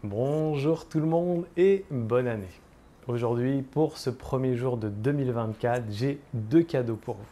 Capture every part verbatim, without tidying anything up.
Bonjour tout le monde et bonne année. Aujourd'hui, pour ce premier jour de deux mille vingt-quatre, j'ai deux cadeaux pour vous.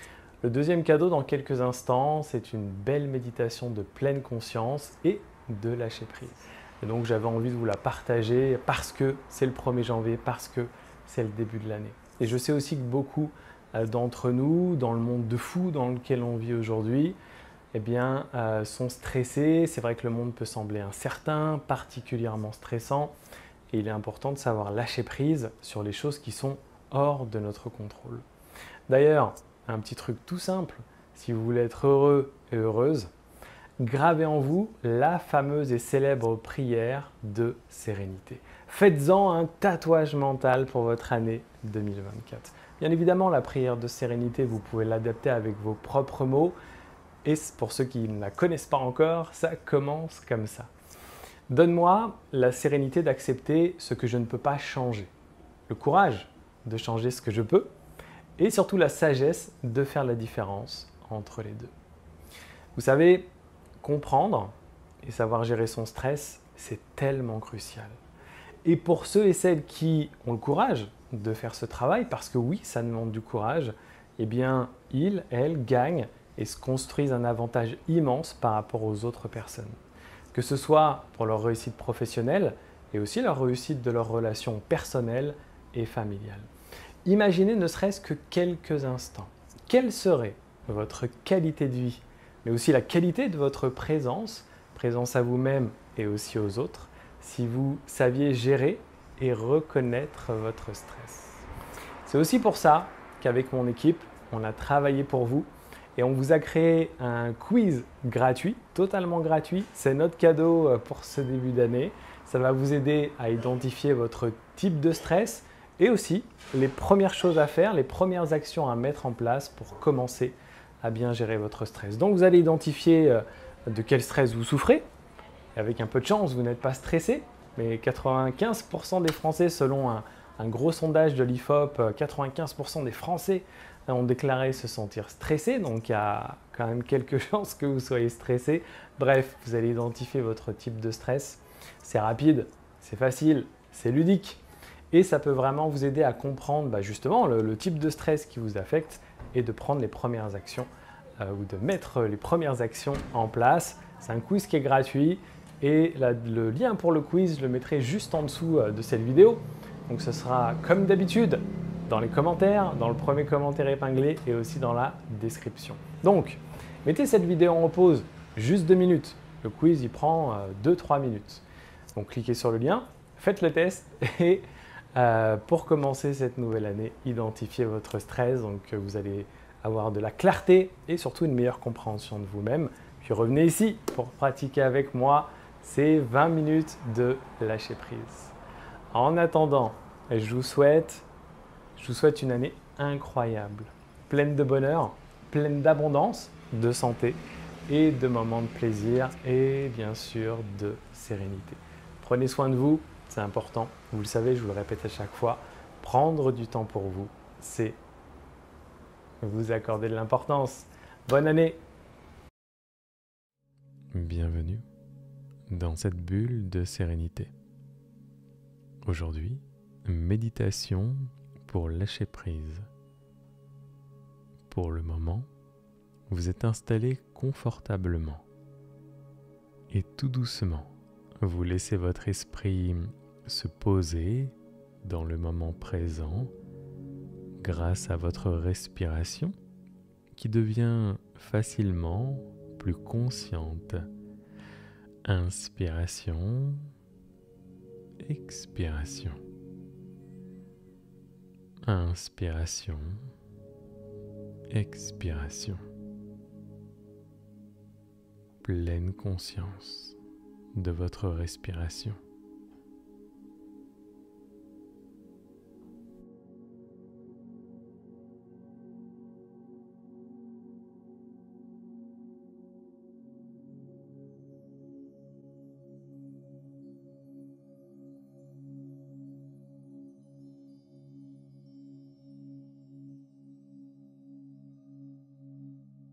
Le deuxième cadeau dans quelques instants, c'est une belle méditation de pleine conscience et de lâcher prise. Et donc j'avais envie de vous la partager parce que c'est le premier janvier, parce que c'est le début de l'année. Et je sais aussi que beaucoup d'entre nous, dans le monde de fou dans lequel on vit aujourd'hui, eh bien, euh, sont stressés. C'est vrai que le monde peut sembler incertain, particulièrement stressant. Et il est important de savoir lâcher prise sur les choses qui sont hors de notre contrôle. D'ailleurs, un petit truc tout simple, si vous voulez être heureux et heureuse, gravez en vous la fameuse et célèbre prière de sérénité. Faites-en un tatouage mental pour votre année deux mille vingt-quatre. Bien évidemment, la prière de sérénité, vous pouvez l'adapter avec vos propres mots. Et pour ceux qui ne la connaissent pas encore, ça commence comme ça. Donne-moi la sérénité d'accepter ce que je ne peux pas changer, le courage de changer ce que je peux, et surtout la sagesse de faire la différence entre les deux. Vous savez, comprendre et savoir gérer son stress, c'est tellement crucial. Et pour ceux et celles qui ont le courage de faire ce travail, parce que oui, ça demande du courage, eh bien, ils, elles gagnent et se construisent un avantage immense par rapport aux autres personnes. Que ce soit pour leur réussite professionnelle et aussi leur réussite de leurs relations personnelles et familiales. Imaginez ne serait-ce que quelques instants. Quelle serait votre qualité de vie, mais aussi la qualité de votre présence, présence à vous-même et aussi aux autres, si vous saviez gérer et reconnaître votre stress. C'est aussi pour ça qu'avec mon équipe, on a travaillé pour vous et on vous a créé un quiz gratuit, totalement gratuit. C'est notre cadeau pour ce début d'année. Ça va vous aider à identifier votre type de stress et aussi les premières choses à faire, les premières actions à mettre en place pour commencer à bien gérer votre stress. Donc vous allez identifier de quel stress vous souffrez. Avec un peu de chance, vous n'êtes pas stressé, mais quatre-vingt-quinze pour cent des Français, selon un, un gros sondage de l'I F O P, quatre-vingt-quinze pour cent des Français ont déclaré se sentir stressés, donc il y a quand même quelques chances que vous soyez stressé. Bref, vous allez identifier votre type de stress. C'est rapide, c'est facile, c'est ludique et ça peut vraiment vous aider à comprendre bah, justement le, le type de stress qui vous affecte et de prendre les premières actions euh, ou de mettre les premières actions en place. C'est un quiz qui est gratuit et la, le lien pour le quiz, je le mettrai juste en dessous euh, de cette vidéo. Donc ce sera comme d'habitude dans les commentaires, dans le premier commentaire épinglé et aussi dans la description. Donc, mettez cette vidéo en pause, juste deux minutes. Le quiz, il prend deux à trois minutes. Donc, cliquez sur le lien, faites le test et euh, pour commencer cette nouvelle année, identifiez votre stress. Donc, vous allez avoir de la clarté et surtout une meilleure compréhension de vous-même. Puis revenez ici pour pratiquer avec moi ces vingt minutes de lâcher prise. En attendant, je vous souhaite Je vous souhaite une année incroyable, pleine de bonheur, pleine d'abondance, de santé et de moments de plaisir et bien sûr de sérénité. Prenez soin de vous, c'est important. Vous le savez, je vous le répète à chaque fois, prendre du temps pour vous, c'est vous accorder de l'importance. Bonne année! Bienvenue dans cette bulle de sérénité. Aujourd'hui, méditation pour lâcher prise. Pour le moment, vous êtes installé confortablement et tout doucement, vous laissez votre esprit se poser dans le moment présent grâce à votre respiration qui devient facilement plus consciente. Inspiration, expiration. Inspiration, expiration. Pleine conscience de votre respiration.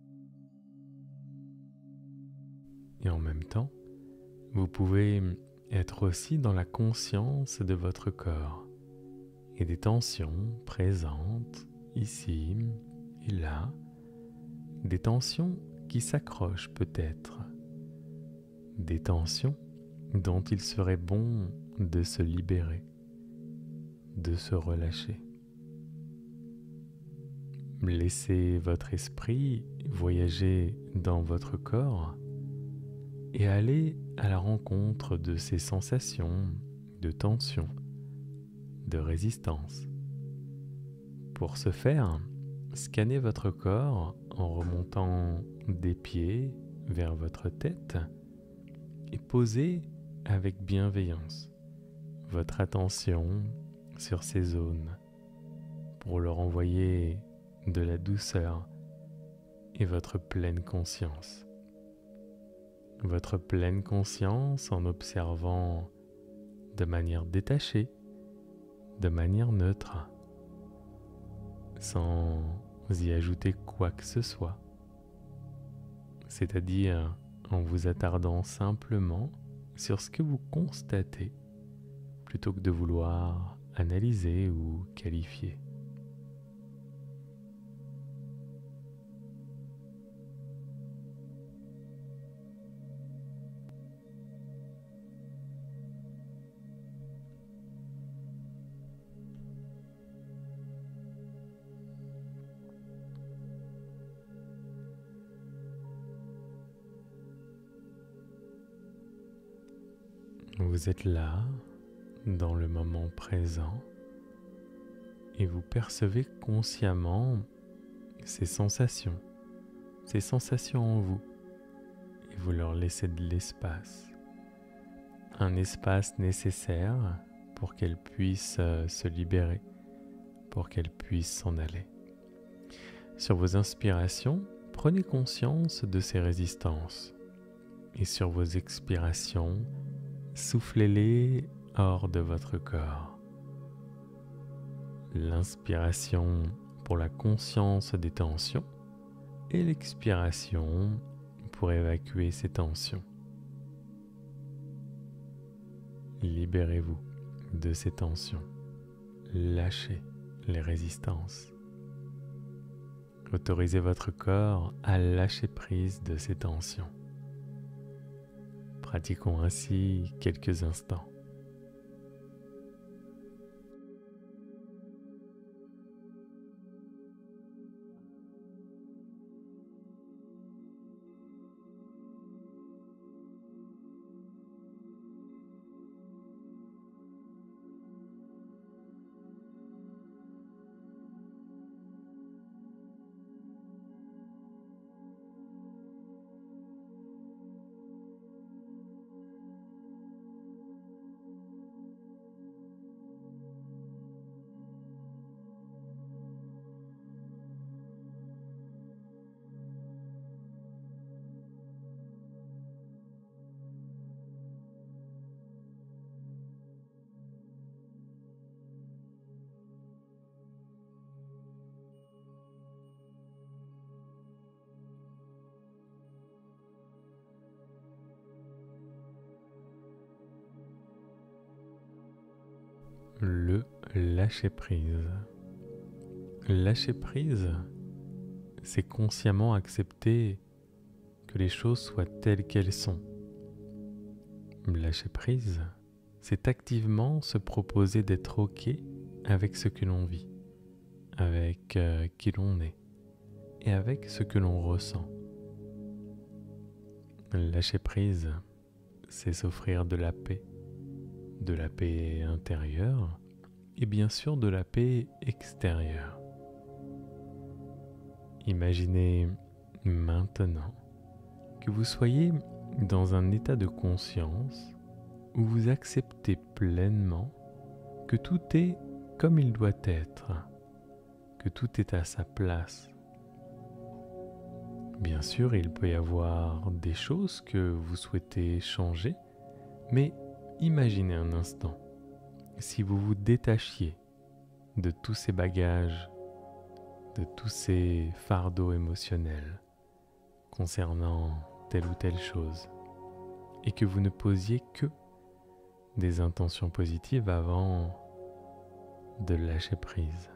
Et en même temps, vous pouvez être aussi dans la conscience de votre corps et des tensions présentes ici et là, des tensions qui s'accrochent peut-être, des tensions dont il serait bon de se libérer, de se relâcher. Laissez votre esprit voyager dans votre corps et aller à la rencontre de ces sensations de tension, de résistance. Pour ce faire, scannez votre corps en remontant des pieds vers votre tête et posez avec bienveillance votre attention sur ces zones pour leur envoyer de la douceur et votre pleine conscience. Votre pleine conscience en observant de manière détachée, de manière neutre, sans y ajouter quoi que ce soit, c'est-à-dire en vous attardant simplement sur ce que vous constatez plutôt que de vouloir analyser ou qualifier. Vous êtes là, dans le moment présent, et vous percevez consciemment ces sensations, ces sensations en vous, et vous leur laissez de l'espace. Un espace nécessaire pour qu'elles puissent se libérer, pour qu'elles puissent s'en aller. Sur vos inspirations, prenez conscience de ces résistances, et sur vos expirations, soufflez-les hors de votre corps. L'inspiration pour la conscience des tensions et l'expiration pour évacuer ces tensions. Libérez-vous de ces tensions. Lâchez les résistances. Autorisez votre corps à lâcher prise de ces tensions. Pratiquons ainsi quelques instants. Le lâcher-prise. Lâcher-prise, c'est consciemment accepter que les choses soient telles qu'elles sont. Lâcher-prise, c'est activement se proposer d'être OK avec ce que l'on vit, avec euh, qui l'on est et avec ce que l'on ressent. Lâcher-prise, c'est s'offrir de la paix. De la paix intérieure et bien sûr de la paix extérieure. Imaginez maintenant que vous soyez dans un état de conscience où vous acceptez pleinement que tout est comme il doit être, que tout est à sa place. Bien sûr, il peut y avoir des choses que vous souhaitez changer, mais imaginez un instant, si vous vous détachiez de tous ces bagages, de tous ces fardeaux émotionnels concernant telle ou telle chose, et que vous ne posiez que des intentions positives avant de lâcher prise.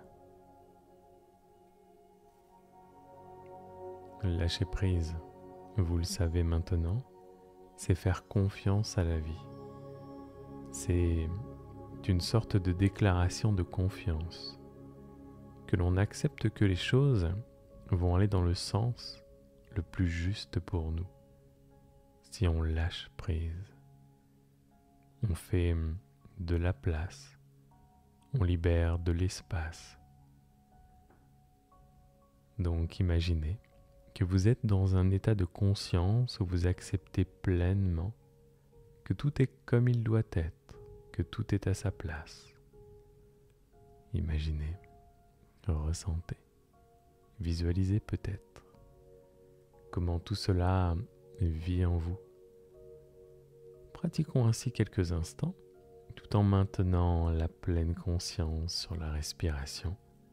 Lâcher prise, vous le savez maintenant, c'est faire confiance à la vie. C'est une sorte de déclaration de confiance, que l'on accepte que les choses vont aller dans le sens le plus juste pour nous. Si on lâche prise, on fait de la place, on libère de l'espace. Donc imaginez que vous êtes dans un état de conscience où vous acceptez pleinement que tout est comme il doit être, que tout est à sa place. Imaginez, ressentez, visualisez peut-être comment tout cela vit en vous. Pratiquons ainsi quelques instants, tout en maintenant la pleine conscience sur la respiration,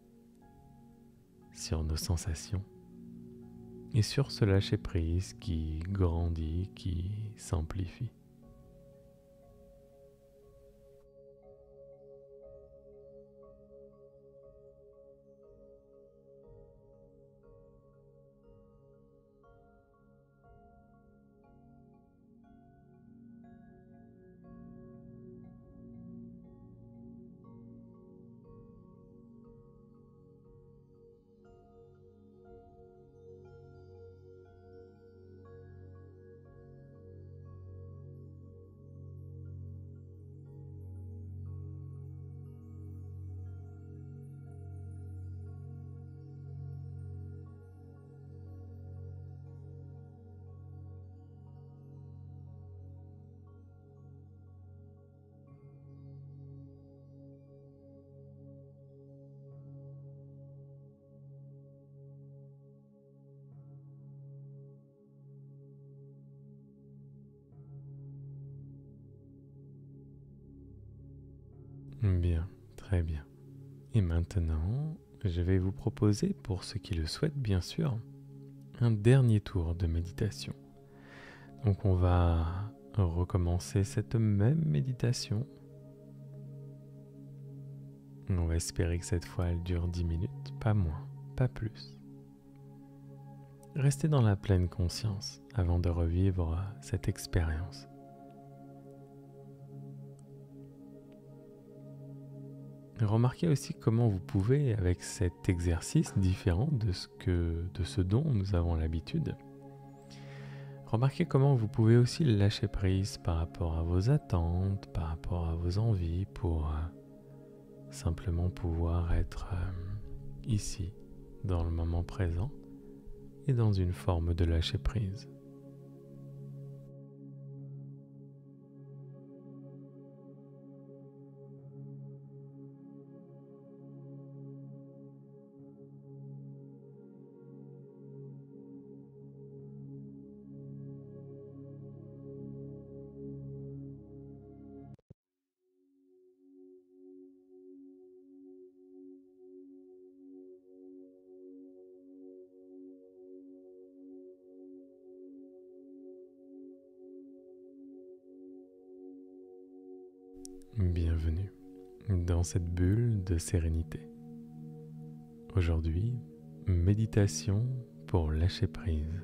sur nos sensations et sur ce lâcher-prise qui grandit, qui s'amplifie. Bien, très bien. Et maintenant, je vais vous proposer, pour ceux qui le souhaitent bien sûr, un dernier tour de méditation. Donc on va recommencer cette même méditation. On va espérer que cette fois elle dure dix minutes, pas moins, pas plus. Restez dans la pleine conscience avant de revivre cette expérience. Remarquez aussi comment vous pouvez, avec cet exercice différent de ce, que, de ce dont nous avons l'habitude, remarquez comment vous pouvez aussi lâcher prise par rapport à vos attentes, par rapport à vos envies, pour euh, simplement pouvoir être euh, ici, dans le moment présent, et dans une forme de lâcher prise. Bienvenue dans cette bulle de sérénité. Aujourd'hui, méditation pour lâcher prise.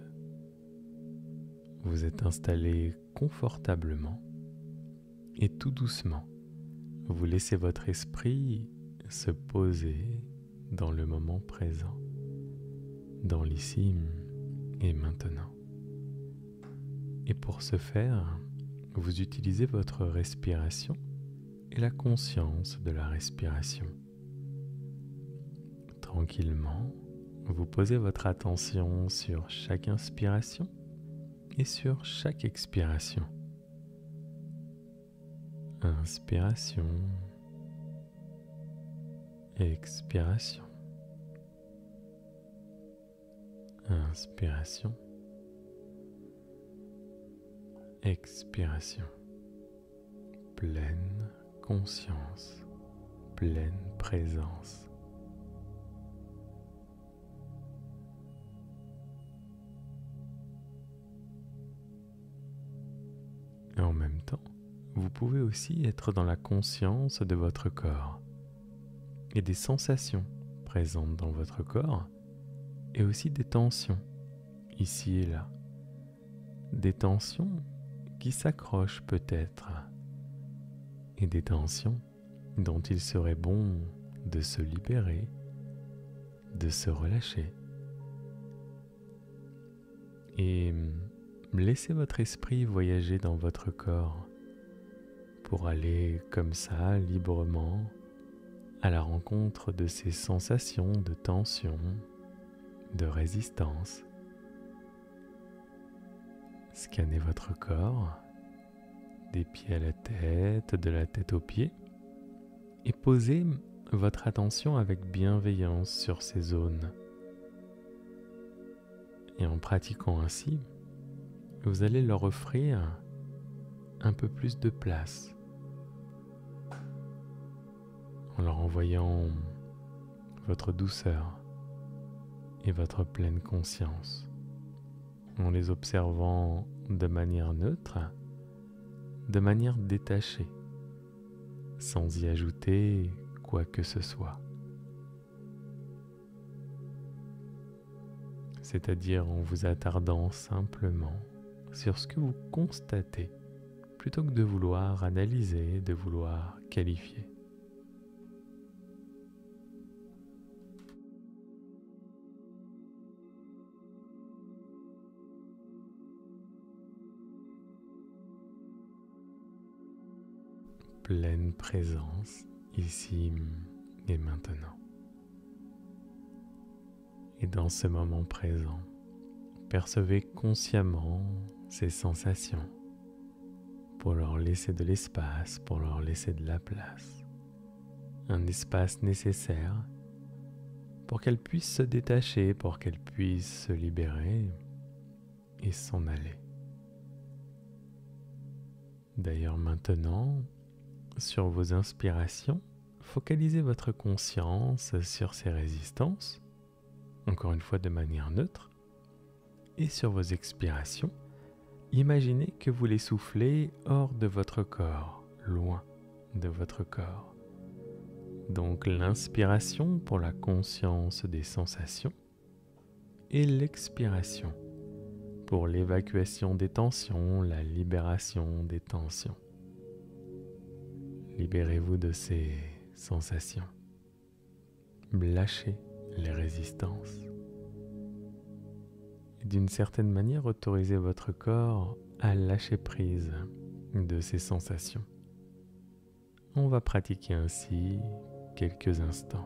Vous êtes installé confortablement et tout doucement, vous laissez votre esprit se poser dans le moment présent, dans l'ici et maintenant. Et pour ce faire, vous utilisez votre respiration et la conscience de la respiration. Tranquillement, vous posez votre attention sur chaque inspiration et sur chaque expiration. Inspiration, expiration, inspiration, expiration. Pleine conscience, pleine présence. Et en même temps, vous pouvez aussi être dans la conscience de votre corps et des sensations présentes dans votre corps et aussi des tensions ici et là. Des tensions qui s'accrochent peut-être et des tensions dont il serait bon de se libérer, de se relâcher. Et laissez votre esprit voyager dans votre corps pour aller comme ça, librement, à la rencontre de ces sensations de tension, de résistance. Scannez votre corps, des pieds à la tête, de la tête aux pieds, et posez votre attention avec bienveillance sur ces zones. Et en pratiquant ainsi, vous allez leur offrir un peu plus de place, en leur envoyant votre douceur et votre pleine conscience, en les observant de manière neutre, de manière détachée, sans y ajouter quoi que ce soit. C'est-à-dire en vous attardant simplement sur ce que vous constatez, plutôt que de vouloir analyser, de vouloir qualifier. Pleine présence, ici et maintenant. Et dans ce moment présent, percevez consciemment ces sensations pour leur laisser de l'espace, pour leur laisser de la place. Un espace nécessaire pour qu'elles puissent se détacher, pour qu'elles puissent se libérer et s'en aller. D'ailleurs maintenant, sur vos inspirations, focalisez votre conscience sur ces résistances, encore une fois de manière neutre, et sur vos expirations, imaginez que vous les soufflez hors de votre corps, loin de votre corps. Donc l'inspiration pour la conscience des sensations et l'expiration pour l'évacuation des tensions, la libération des tensions. Libérez-vous de ces sensations. Lâchez les résistances. Et d'une certaine manière, autorisez votre corps à lâcher prise de ces sensations. On va pratiquer ainsi quelques instants.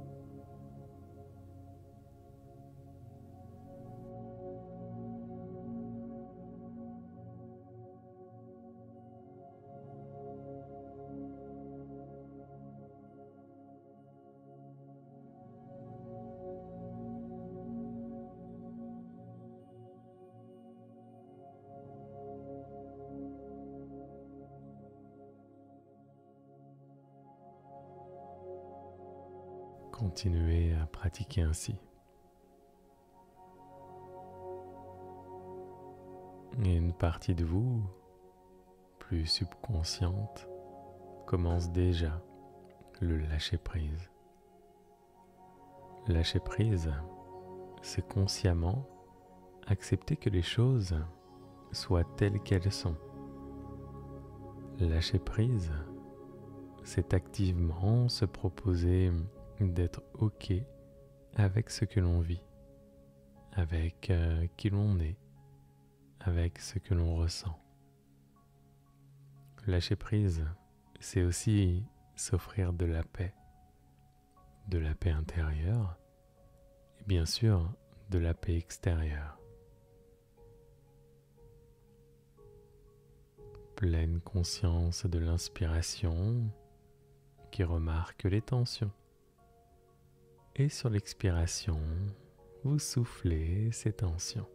Continuez à pratiquer ainsi. Et une partie de vous, plus subconsciente, commence déjà le lâcher-prise. Lâcher-prise, c'est consciemment accepter que les choses soient telles qu'elles sont. Lâcher-prise, c'est activement se proposer d'être OK avec ce que l'on vit, avec euh, qui l'on est, avec ce que l'on ressent. Lâcher prise, c'est aussi s'offrir de la paix, de la paix intérieure et bien sûr de la paix extérieure. Pleine conscience de l'inspiration qui remarque les tensions. Et sur l'expiration, vous soufflez ces tensions.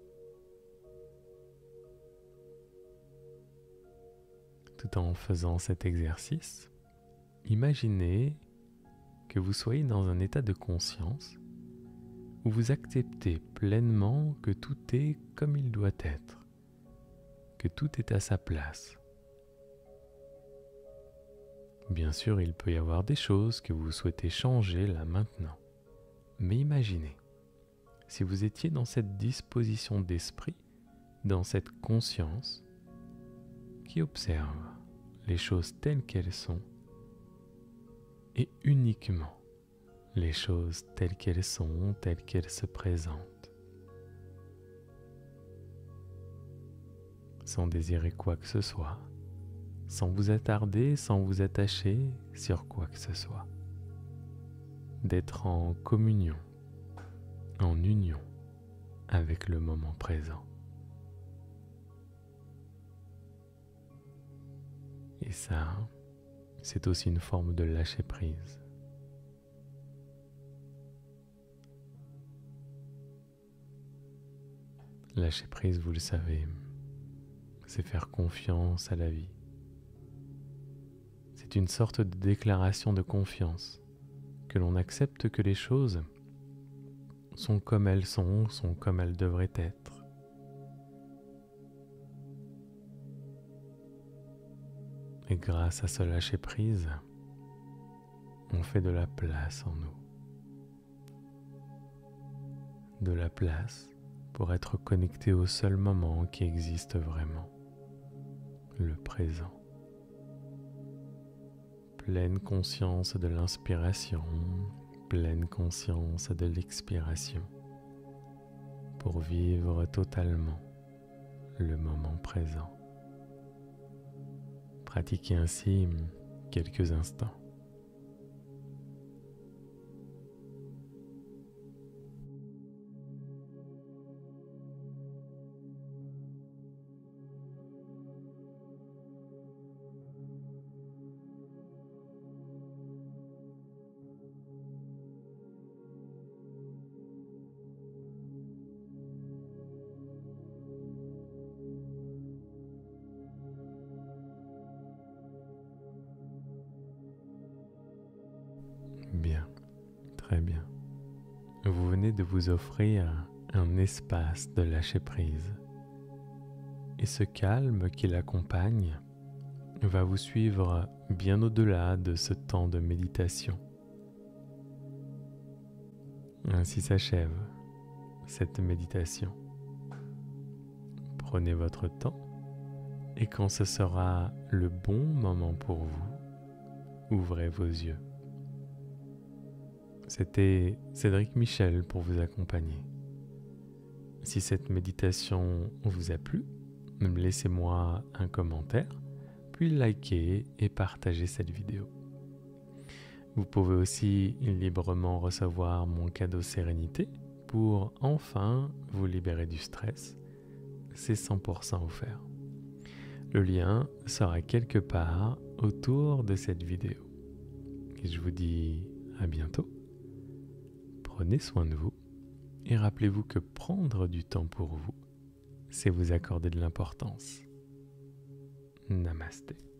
Tout en faisant cet exercice, imaginez que vous soyez dans un état de conscience où vous acceptez pleinement que tout est comme il doit être, que tout est à sa place. Bien sûr, il peut y avoir des choses que vous souhaitez changer là maintenant. Mais imaginez, si vous étiez dans cette disposition d'esprit, dans cette conscience qui observe les choses telles qu'elles sont et uniquement les choses telles qu'elles sont, telles qu'elles se présentent, sans désirer quoi que ce soit, sans vous attarder, sans vous attacher sur quoi que ce soit, d'être en communion, en union avec le moment présent. Et ça, c'est aussi une forme de lâcher prise. Lâcher prise, vous le savez, c'est faire confiance à la vie. C'est une sorte de déclaration de confiance, que l'on accepte que les choses sont comme elles sont, sont comme elles devraient être. Et grâce à ce lâcher-prise, on fait de la place en nous. De la place pour être connecté au seul moment qui existe vraiment, le présent. Pleine conscience de l'inspiration, pleine conscience de l'expiration, pour vivre totalement le moment présent. Pratiquez ainsi quelques instants. Bien, très bien. Vous venez de vous offrir un espace de lâcher prise. Et ce calme qui l'accompagne va vous suivre bien au-delà de ce temps de méditation. Ainsi s'achève cette méditation. Prenez votre temps et quand ce sera le bon moment pour vous, ouvrez vos yeux. C'était Cédric Michel pour vous accompagner. Si cette méditation vous a plu, laissez-moi un commentaire, puis likez et partagez cette vidéo. Vous pouvez aussi librement recevoir mon cadeau Sérénité pour enfin vous libérer du stress. C'est cent pour cent offert. Le lien sera quelque part autour de cette vidéo. Et je vous dis à bientôt. Prenez soin de vous et rappelez-vous que prendre du temps pour vous, c'est vous accorder de l'importance. Namasté.